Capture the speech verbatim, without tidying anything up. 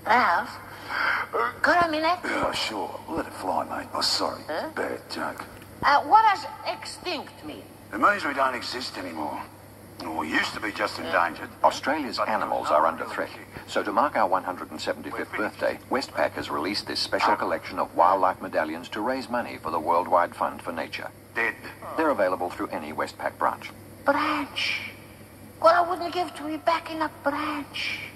Ralph? Got a minute? Yeah, sure. Let it fly, mate. Oh, sorry. Huh? Bad joke. Uh, what does extinct mean? It means we don't exist anymore. Well, we used to be just endangered. Australia's animals are under threat. So to mark our one hundred seventy-fifth birthday, Westpac has released this special collection of wildlife medallions to raise money for the Worldwide Fund for Nature. Dead. They're available through any Westpac branch. Branch. Well, I wouldn't give to be back in a branch.